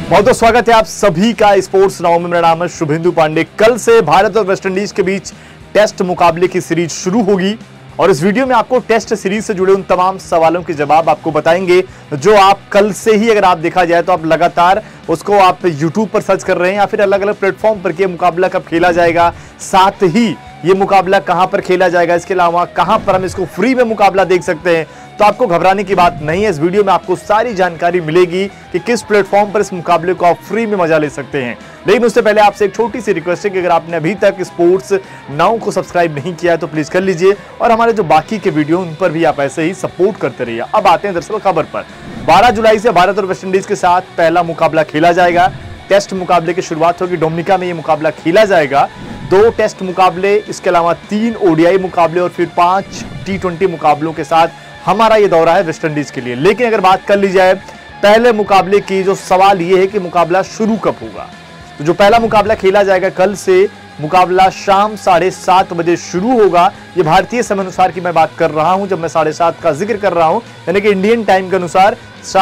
बहुत बहुत स्वागत है आप सभी का स्पोर्ट्स नाउ में। मेरा नाम है शुभेंदु पांडे। कल से भारत और वेस्टइंडीज के बीच टेस्ट मुकाबले की सीरीज शुरू होगी और इस वीडियो में आपको टेस्ट सीरीज से जुड़े उन तमाम सवालों के जवाब आपको बताएंगे जो आप कल से ही, अगर आप देखा जाए तो आप लगातार उसको आप YouTube पर सर्च कर रहे हैं या फिर अलग अलग प्लेटफॉर्म पर कि मुकाबला कब खेला जाएगा, साथ ही ये मुकाबला कहां पर खेला जाएगा, इसके अलावा कहां पर हम इसको फ्री में मुकाबला देख सकते हैं। तो आपको घबराने की बात नहीं है, इस वीडियो में आपको सारी जानकारी मिलेगी कि किस प्लेटफॉर्म पर इस मुकाबले को आप फ्री में मजा ले सकते हैं। लेकिन उससे पहले आपसे एक छोटी सी रिक्वेस्ट है कि अगर आपने अभी तक स्पोर्ट्स नाउ को सब्सक्राइब नहीं किया है तो प्लीज कर लीजिए और हमारे जो बाकी के वीडियो उन पर भी आप ऐसे ही सपोर्ट करते रहिए। अब आते हैं दरअसल खबर पर। 12 जुलाई से भारत और वेस्टइंडीज के साथ पहला मुकाबला खेला जाएगा। टेस्ट मुकाबले की शुरुआत होगी, डोमिनिका में यह मुकाबला खेला जाएगा। 2 टेस्ट मुकाबले, इसके अलावा 3 ओडीआई मुकाबले और फिर 5 T20 मुकाबलों के साथ हमारा ये दौरा है वेस्टइंडीज के लिए। लेकिन अगर बात कर ली जाए पहले मुकाबले की, जो सवाल ये है कि मुकाबला शुरू कब होगा। तो जो पहला मुकाबला खेला जाएगा कल से, मुकाबला शाम 7:30 बजे शुरू होगा। ये भारतीय समय अनुसार की मैं बात कर रहा हूं, जब मैं 7:30 का जिक्र कर रहा हूं, यानी कि इंडियन टाइम के अनुसार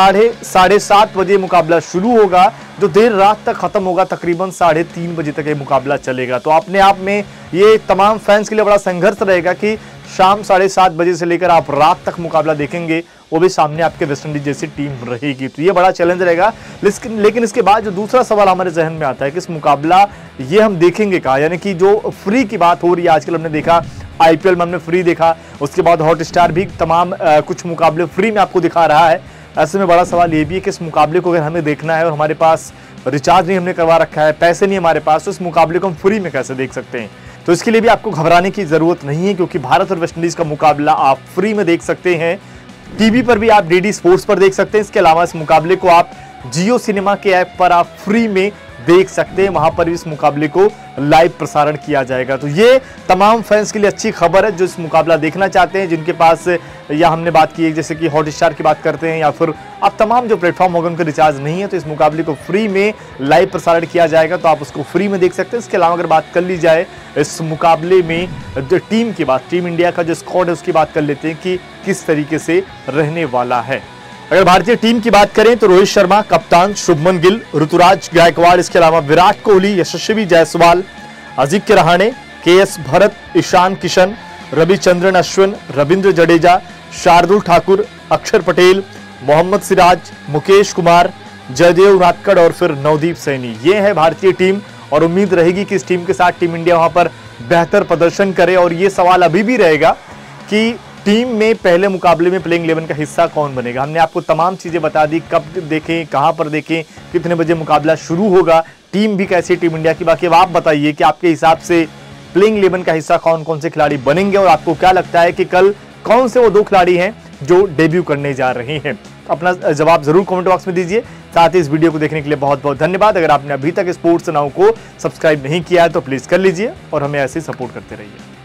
7:30 बजे मुकाबला शुरू होगा, जो देर रात तक खत्म होगा। तकरीबन 3:30 बजे तक ये मुकाबला चलेगा। तो अपने आप में ये तमाम फैंस के लिए बड़ा संघर्ष रहेगा कि शाम 7:30 बजे से लेकर आप रात तक मुकाबला देखेंगे, वो भी सामने आपके वेस्टइंडीज जैसी टीम रहेगी। तो ये बड़ा चैलेंज रहेगा। लेकिन इसके बाद जो दूसरा सवाल हमारे जहन में आता है कि इस मुकाबला ये हम देखेंगे कहाँ, यानी कि जो फ्री की बात हो रही है। आजकल हमने देखा आईपीएल में हमने फ्री देखा, उसके बाद हॉटस्टार भी तमाम कुछ मुकाबले फ्री में आपको दिखा रहा है। ऐसे में बड़ा सवाल ये भी है कि इस मुकाबले को अगर हमें देखना है और हमारे पास रिचार्ज नहीं हमने करवा रखा है, पैसे नहीं हमारे पास, तो इस मुकाबले को हम फ्री में कैसे देख सकते हैं। तो इसके लिए भी आपको घबराने की जरूरत नहीं है, क्योंकि भारत और वेस्टइंडीज का मुकाबला आप फ्री में देख सकते हैं। टीवी पर भी आप डीडी स्पोर्ट्स पर देख सकते हैं। इसके अलावा इस मुकाबले को आप जियो सिनेमा के ऐप पर आप फ्री में देख सकते हैं, वहां पर इस मुकाबले को लाइव प्रसारण किया जाएगा। तो ये तमाम फैंस के लिए अच्छी खबर है जो इस मुकाबला देखना चाहते हैं, जिनके पास, या हमने बात की है जैसे कि हॉटस्टार की बात करते हैं या फिर आप तमाम जो प्लेटफॉर्म होगा उनका रिचार्ज नहीं है, तो इस मुकाबले को फ्री में लाइव प्रसारण किया जाएगा, तो आप उसको फ्री में देख सकते हैं। इसके अलावा अगर बात कर ली जाए इस मुकाबले में जो टीम की बात, टीम इंडिया का जो स्क्वाड है उसकी बात कर लेते हैं कि किस तरीके से रहने वाला है। अगर भारतीय टीम की बात करें तो रोहित शर्मा कप्तान, शुभमन गिल, ऋतुराज गायकवाड़, इसके अलावा विराट कोहली, यशस्वी जायसवाल, अजिंक्य रहाणे, केएस भरत, ईशान किशन, रविचंद्रन अश्विन, रविंद्र जडेजा, शार्दुल ठाकुर, अक्षर पटेल, मोहम्मद सिराज, मुकेश कुमार, जयदेव उनादकड़ और फिर नवदीप सैनी। ये है भारतीय टीम और उम्मीद रहेगी कि इस टीम के साथ टीम इंडिया वहां पर बेहतर प्रदर्शन करे। और ये सवाल अभी भी रहेगा कि टीम में पहले मुकाबले में प्लेइंग 11 का हिस्सा कौन बनेगा। हमने आपको तमाम चीजें बता दी, कब देखें, कहां पर देखें, कितने बजे मुकाबला शुरू होगा, टीम भी कैसी टीम इंडिया की। बाकी अब आप बताइए कि आपके हिसाब से प्लेइंग 11 का हिस्सा कौन कौन से खिलाड़ी बनेंगे और आपको क्या लगता है कि कल कौन से वो 2 खिलाड़ी हैं जो डेब्यू करने जा रहे हैं। अपना जवाब जरूर कमेंट बॉक्स में दीजिए। साथ ही इस वीडियो को देखने के लिए बहुत बहुत धन्यवाद। अगर आपने अभी तक स्पोर्ट्स नाउ को सब्सक्राइब नहीं किया है तो प्लीज कर लीजिए और हमें ऐसे सपोर्ट करते रहिए।